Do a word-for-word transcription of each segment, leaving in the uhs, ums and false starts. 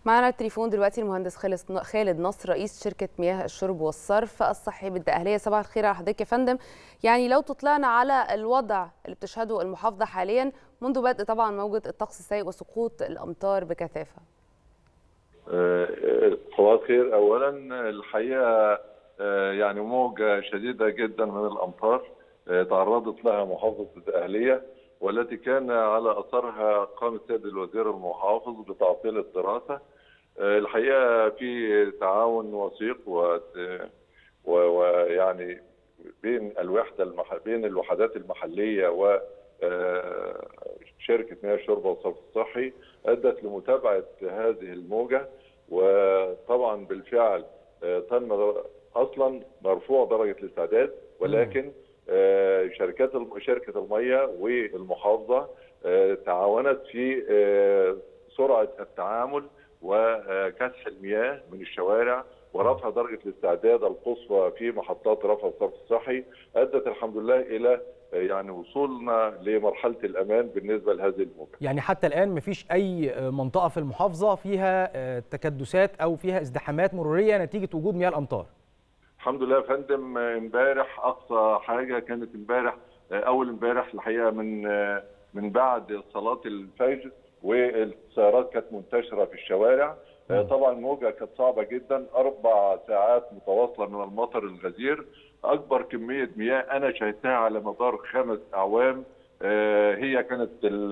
معنا التليفون دلوقتي المهندس خالد نصر رئيس شركة مياه الشرب والصرف الصحي بالدقهلية. صباح الخير على حضرتك يا فندم. يعني لو تطلعنا على الوضع اللي بتشهده المحافظة حاليا منذ بدء طبعا موجة الطقس السيء وسقوط الأمطار بكثافة. صباح الخير. أولا الحقيقة يعني موجة شديدة جدا من الأمطار تعرضت لها محافظة الدقهلية، والتي كان على أثرها قام السيد الوزير المحافظ بتعطيل الدراسة. الحقيقة في تعاون وثيق ويعني بين الوحدة المح... بين الوحدات المحلية و شركة مياه الشرب والصرف الصحي أدت لمتابعة هذه الموجة، وطبعا بالفعل تم أصلا مرفوع درجة الاستعداد، ولكن شركات شركة المياه والمحافظة تعاونت في سرعة التعامل وكسح المياه من الشوارع ورفع درجة الاستعداد القصوى في محطات رفع الصرف الصحي، أدت الحمد لله إلى يعني وصولنا لمرحلة الأمان بالنسبة لهذه الموجة. يعني حتى الآن مفيش أي منطقة في المحافظة فيها تكدسات أو فيها ازدحامات مرورية نتيجة وجود مياه الأمطار؟ الحمد لله يا فندم. امبارح اقصى حاجه كانت امبارح اول امبارح الحقيقه من من بعد صلاه الفجر، والسيارات كانت منتشره في الشوارع. طبعا الموجه كانت صعبه جدا، اربع ساعات متواصله من المطر الغزير، اكبر كميه مياه انا شاهدتها على مدار خمس اعوام. هي كانت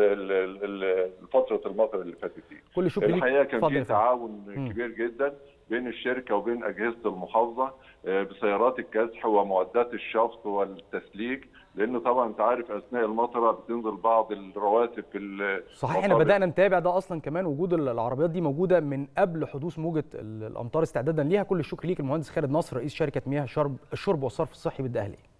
فتره المطر اللي فاتت دي. كل شكر الحقيقه كان في تعاون م. كبير جدا بين الشركه وبين اجهزه المحافظه بسيارات الكسح ومعدات الشفط والتسليك، لانه طبعا انت عارف اثناء المطره بتنزل بعض الرواسب في صحيح. احنا بدانا نتابع ده اصلا كمان، وجود العربيات دي موجوده من قبل حدوث موجه الامطار استعدادا ليها. كل الشكر ليك المهندس خالد نصر رئيس شركه مياه الشرب الشرب والصرف الصحي بالدقهلية.